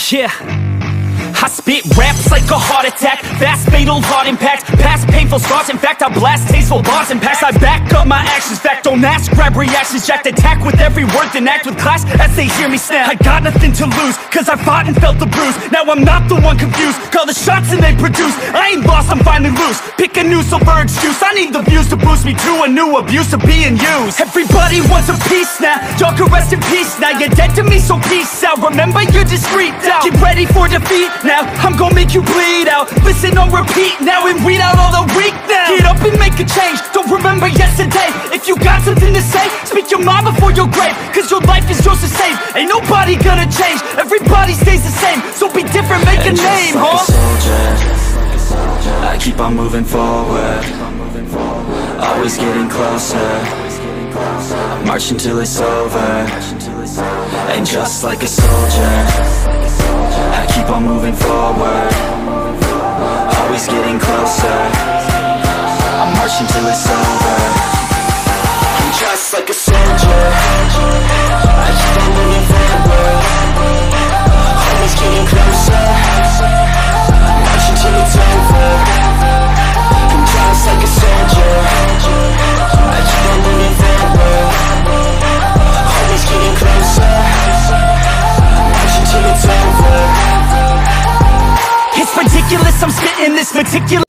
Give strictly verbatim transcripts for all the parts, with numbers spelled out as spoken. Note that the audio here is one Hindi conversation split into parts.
Yeah, I spit raps like a heart attack, fast fatal heart impact, past painful scars, in fact I blast tasteful bars and packs. I back up my actions, fact don't ask, grab reactions, jacked attack with every word then act with class as they hear me snap. I got nothing to lose, cause I fought and felt the bruise, now I'm not the one confused, call the shots and they produce, I ain't lost, I'm finally loose, pick a new silver excuse, I need the views to boost me to a new abuse of being used. Everybody wants a piece now, y'all can rest in peace now, you're dead to me so peace out, remember you're discreet now, get ready for defeat now, I'm gonna make you bleed out, listen on repeat now and weed out all the weak now. Get up and make a change, don't remember yesterday, if you got something to say, speak your mind before your grave, cause your life is yours to save, ain't nobody gonna change, everybody stays the same, so be different, make a name, huh? Soldier, I keep on moving forward, always getting closer, march until it's over, and just like a soldier, I keep on moving forward, always getting closer, I march until it's over, and just like a soldier, I keep on moving forward, always getting closer, march until it's over, and just like a soldier, I keep on moving forward, always getting closer, march until it's over. It's ridiculous, I'm spitting this meticulous.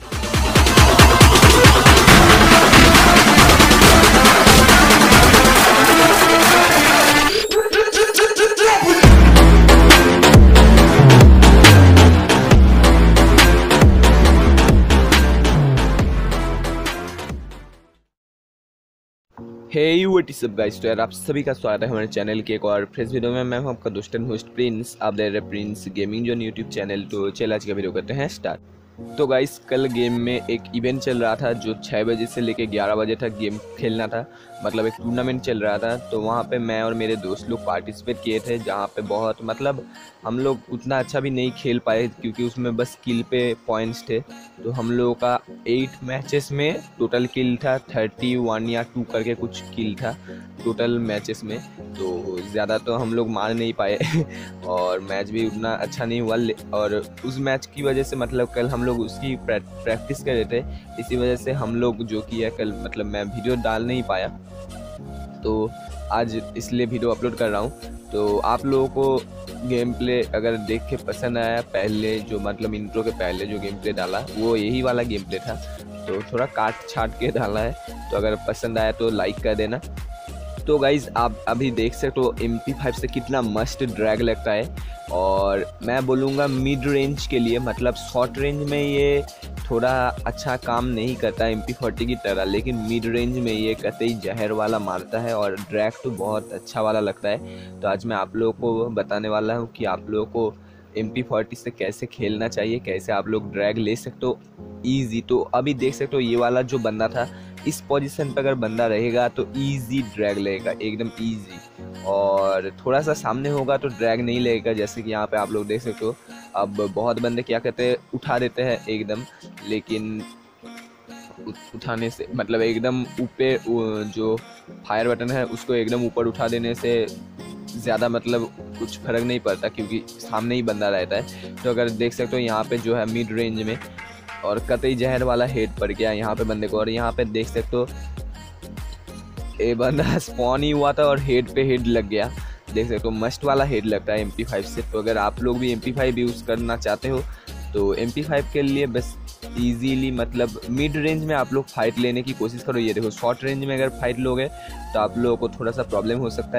Hey what is up guys, तो यार आप सभी का स्वागत है हमारे चैनल के एक और फ्रेश वीडियो में। मैं हूं आपका दोस्त एंड होस्ट प्रिंस, आप देख रहे हैं Prince Gaming Zone YouTube channel. तो चल आज का वीडियो करते हैं स्टार्ट। तो गाइस कल गेम में एक इवेंट चल रहा था जो छः बजे से लेके ग्यारह बजे तक गेम खेलना था, मतलब एक टूर्नामेंट चल रहा था। तो वहाँ पे मैं और मेरे दोस्त लोग पार्टिसिपेट किए थे, जहाँ पे बहुत मतलब हम लोग उतना अच्छा भी नहीं खेल पाए क्योंकि उसमें बस किल पे पॉइंट्स थे। तो हम लोगों का एट मैचेस में टोटल किल था, थर्टी वन या टू करके कुछ किल था टोटल मैचेस में। तो ज़्यादा तो हम लोग मार नहीं पाए और मैच भी उतना अच्छा नहीं हुआ। और उस मैच की वजह से मतलब कल हम लोग उसकी प्रैक्टिस कर रहे थे, इसी वजह से हम लोग जो किया कल मतलब मैं वीडियो डाल नहीं पाया, तो आज इसलिए वीडियो अपलोड कर रहा हूँ। तो आप लोगों को गेम प्ले अगर देख के पसंद आया, पहले जो मतलब इंट्रो के पहले जो गेम प्ले डाला वो यही वाला गेम प्ले था, तो थोड़ा काट छाट के डाला है। तो अगर पसंद आया तो लाइक कर देना। तो गाइज़ आप अभी देख सकते हो एम पी फाइव से कितना मस्त ड्रैग लगता है, और मैं बोलूँगा मिड रेंज के लिए, मतलब शॉर्ट रेंज में ये थोड़ा अच्छा काम नहीं करता एम पी फोर्टी की तरह, लेकिन मिड रेंज में ये कतई जहर वाला मारता है और ड्रैग तो बहुत अच्छा वाला लगता है। तो आज मैं आप लोगों को बताने वाला हूँ कि आप लोगों को एम पी फोर्टी से कैसे खेलना चाहिए, कैसे आप लोग ड्रैग ले सकते हो ईजी। तो अभी देख सकते हो ये वाला जो बंदा था, इस पोजीशन पर अगर बंदा रहेगा तो ईजी ड्रैग लेगा, एकदम ईजी। और थोड़ा सा सामने होगा तो ड्रैग नहीं लगेगा, जैसे कि यहाँ पे आप लोग देख सकते हो। अब बहुत बंदे क्या कहते हैं, उठा देते हैं एकदम, लेकिन उठाने से मतलब एकदम ऊपर जो फायर बटन है उसको एकदम ऊपर उठा देने से ज़्यादा मतलब कुछ फर्क नहीं पड़ता क्योंकि सामने ही बंदा रहता है। तो अगर देख सकते हो यहाँ पे जो है मिड रेंज में, और कतई जहर वाला हेड पड़ गया यहाँ पे बंदे को। और यहाँ पे देख सकते हो ये बंदा स्पॉन ही हुआ था और हेड पे हेड लग गया, देख सकते हो मस्त वाला हेड लगता है एम पी फाइव से। तो अगर आप लोग भी एम पी फाइव यूज़ करना चाहते हो तो एम पी फाइव के लिए बस इजीली मतलब मिड रेंज में आप लोग फाइट लेने की कोशिश करो। ये देखो शॉर्ट रेंज में अगर फाइट लोगे तो आप लोगों को थोड़ा सा प्रॉब्लम हो सकता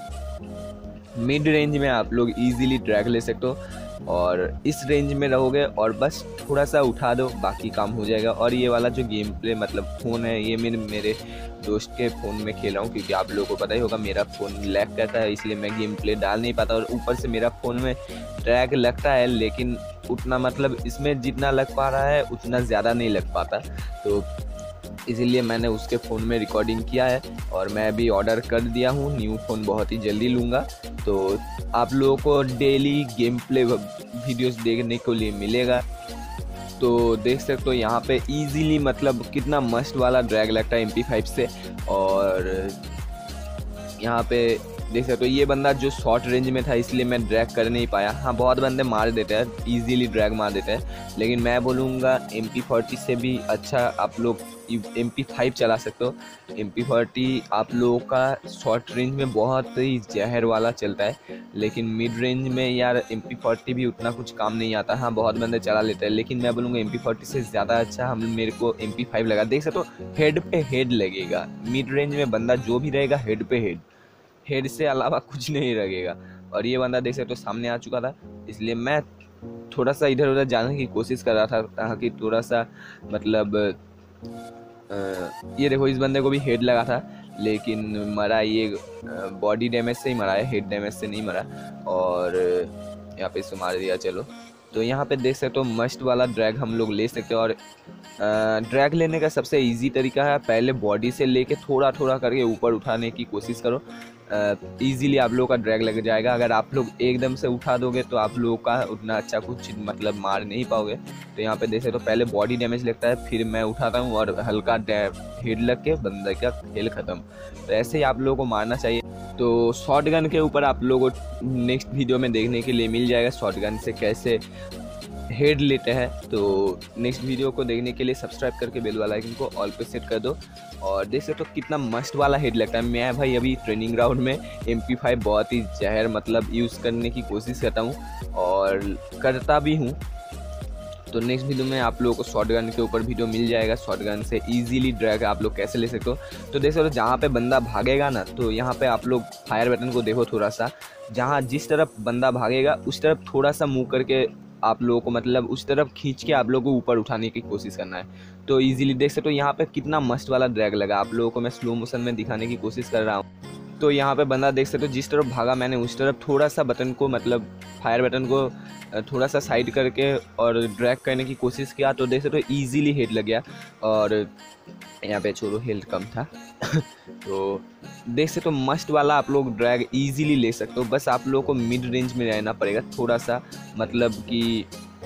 है। मिड रेंज में आप लोग इजीली ड्रैग ले सकते हो, और इस रेंज में रहोगे और बस थोड़ा सा उठा दो, बाकी काम हो जाएगा। और ये वाला जो गेम प्ले मतलब फ़ोन है, ये मेरे मेरे दोस्त के फ़ोन में खेल रहा हूँ क्योंकि आप लोगों को पता ही होगा मेरा फ़ोन लैग करता है, इसलिए मैं गेम प्ले डाल नहीं पाता। और ऊपर से मेरा फ़ोन में ड्रैग लगता है, लेकिन उतना मतलब इसमें जितना लग पा रहा है उतना ज़्यादा नहीं लग पाता। तो इसीलिए मैंने उसके फ़ोन में रिकॉर्डिंग किया है, और मैं भी ऑर्डर कर दिया हूँ, न्यू फ़ोन बहुत ही जल्दी लूँगा। तो आप लोगों को डेली गेम प्ले वीडियोस देखने को लिए मिलेगा। तो देख सकते हो यहाँ पे इजीली मतलब कितना मस्त वाला ड्रैग लगता है एम पी फाइव से। और यहाँ पे देख सकते हो ये बंदा जो शॉर्ट रेंज में था इसलिए मैं ड्रैग कर नहीं पाया। हाँ बहुत बंदे मार देते हैं, इजीली ड्रैग मार देते हैं, लेकिन मैं बोलूँगा एम पी फोर्टी से भी अच्छा आप लोग एम पी फाइव चला सकते हो। एम पी फोर्टी आप लोगों का शॉर्ट रेंज में बहुत ही जहर वाला चलता है, लेकिन मिड रेंज में यार एम पी फोर्टी भी उतना कुछ काम नहीं आता। हाँ बहुत बंदे चला लेते हैं, लेकिन मैं बोलूँगा एम पी फोर्टी से ज़्यादा अच्छा हम मेरे को एम पी फाइव लगा। देख सकते हो हेड पे हेड लगेगा, मिड रेंज में बंदा जो भी रहेगा हेड पे हेड, हेड से अलावा कुछ नहीं लगेगा। और ये बंदा देख सकते हो सामने आ चुका था, इसलिए मैं थोड़ा सा इधर उधर जाने की कोशिश कर रहा था ताकि थोड़ा सा मतलब आ, ये देखो इस बंदे को भी हेड लगा था, लेकिन मरा ये बॉडी डैमेज से ही मरा है, हेड डैमेज से नहीं मरा। और यहाँ पे इसको मार दिया। चलो तो यहाँ पे देख सकते हो मस्ट वाला ड्रैग हम लोग ले सकते हैं। और ड्रैग लेने का सबसे इजी तरीका है पहले बॉडी से लेके थोड़ा थोड़ा करके ऊपर उठाने की कोशिश करो, इजीली आप लोगों का ड्रैग लग जाएगा। अगर आप लोग एकदम से उठा दोगे तो आप लोगों का उतना अच्छा कुछ मतलब मार नहीं पाओगे। तो यहाँ पे देख सकते हो पहले बॉडी डैमेज लगता है, फिर मैं उठाता हूँ और हल्का हेड लग के बंदा का खेल ख़त्म। तो ऐसे ही आप लोगों को मारना चाहिए। तो शॉटगन के ऊपर आप लोगों को नेक्स्ट वीडियो में देखने के लिए मिल जाएगा शॉटगन से कैसे हेड लेते हैं। तो नेक्स्ट वीडियो को देखने के लिए सब्सक्राइब करके बेल वाला आइकन को ऑल पे सेट कर दो। और देख सकते हो कितना मस्त वाला हेड लगता है। मैं भाई अभी ट्रेनिंग ग्राउंड में एम पी फाइव बहुत ही जहर मतलब यूज़ करने की कोशिश करता हूँ और करता भी हूँ। तो नेक्स्ट वीडियो में आप लोगों को शॉटगन के ऊपर वीडियो मिल जाएगा, शॉटगन से इजीली ड्रैग आप लोग कैसे ले सकते हो। तो देख सकते हो जहाँ पे बंदा भागेगा ना, तो यहाँ पे आप लोग फायर बटन को देखो थोड़ा सा, जहाँ जिस तरफ बंदा भागेगा उस तरफ थोड़ा सा मूव करके आप लोगों को मतलब उस तरफ खींच के आप लोगों को ऊपर उठाने की कोशिश करना है। तो इजीली देख सकते हो यहाँ पे कितना मस्त वाला ड्रैग लगा। आप लोगों को मैं स्लो मोशन में दिखाने की कोशिश कर रहा हूँ। तो यहाँ पे बंदा देख सकते हो जिस तरफ भागा मैंने उस तरफ थोड़ा सा बटन को मतलब फायर बटन को थोड़ा सा साइड करके और ड्रैग करने की कोशिश किया, तो देख सकते हो ईजिली हेड लग गया। और यहाँ पे छोड़ो हेल्थ कम था तो देख सकते हो मस्त वाला आप लोग ड्रैग इजीली ले सकते हो। बस आप लोगों को मिड रेंज में रहना पड़ेगा थोड़ा सा, मतलब कि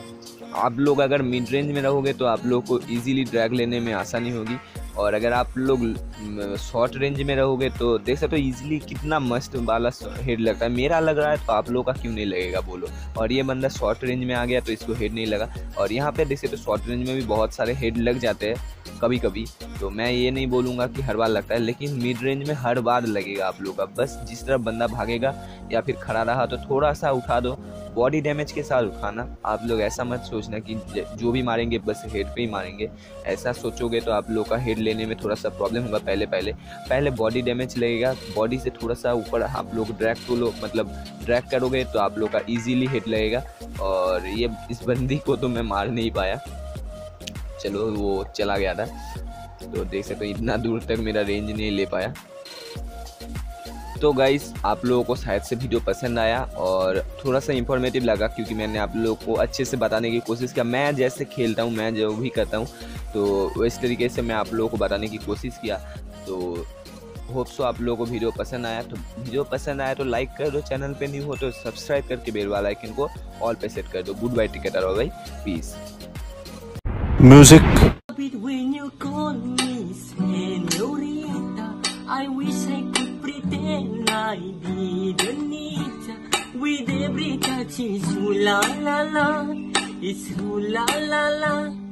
आप लोग अगर मिड रेंज में रहोगे तो आप लोग को इजीली ड्रैग लेने में आसानी होगी। और अगर आप लोग शॉर्ट रेंज में रहोगे तो देख सकते हो इजीली कितना मस्त वाला हेड लगता है। मेरा लग रहा है तो आप लोगों का क्यों नहीं लगेगा बोलो। और ये बंदा शॉर्ट रेंज में आ गया तो इसको हेड नहीं लगा। और यहाँ पे देख सकते हो शॉर्ट रेंज में भी बहुत सारे हेड लग जाते हैं कभी कभी, तो मैं ये नहीं बोलूँगा कि हर बार लगता है, लेकिन मिड रेंज में हर बार लगेगा आप लोग का। बस जिस तरफ बंदा भागेगा या फिर खड़ा रहा तो थोड़ा सा उठा दो, बॉडी डैमेज के साथ उठाना। आप लोग ऐसा मत सोचना कि जो भी मारेंगे बस हेड पे ही मारेंगे, ऐसा सोचोगे तो आप लोग का हेड लेने में थोड़ा सा प्रॉब्लम होगा। पहले पहले पहले बॉडी डैमेज लगेगा, बॉडी से थोड़ा सा ऊपर आप लोग ड्रैग को लो मतलब ड्रैग करोगे तो आप लोग का इजीली हेड लगेगा। और ये इस बंदी को तो मैं मार नहीं पाया, चलो वो चला गया था। तो देख सकते हो इतना दूर तक मेरा रेंज नहीं ले पाया। तो गाइस आप लोगों को शायद से वीडियो पसंद आया और थोड़ा सा इन्फॉर्मेटिव लगा, क्योंकि मैंने आप लोगों को अच्छे से बताने की कोशिश किया। मैं जैसे खेलता हूँ, मैं जो भी करता हूँ, तो इस तरीके से मैं आप लोगों को बताने की कोशिश किया। तो होप सो आप लोगों को वीडियो पसंद आया। तो वीडियो पसंद आया तो लाइक कर दो, चैनल पे न्यू हो तो सब्सक्राइब करके बेल वाला आइकन को ऑल पे सेट कर दो। गुड बाय, टिकट और भाई, peace. Music When you call me señorita, I wish I could pretend I didn't need ya. With every touch it's ooh la la la, it's ooh la la la.